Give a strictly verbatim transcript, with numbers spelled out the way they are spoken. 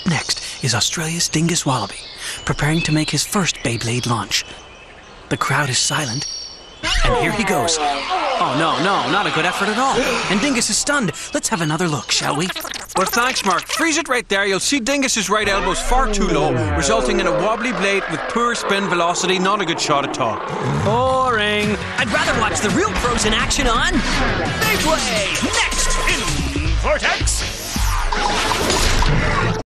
Up next is Australia's Dingus Wallaby, preparing to make his first Beyblade launch. The crowd is silent, and here he goes. Oh, no, no, not a good effort at all. And Dingus is stunned. Let's have another look, shall we? Well, thanks, Mark. Freeze it right there. You'll see Dingus's right elbow's far too low, resulting in a wobbly blade with poor spin velocity. Not a good shot at all. Boring. I'd rather watch the real pros in action on Beyblade. Next in Vortex.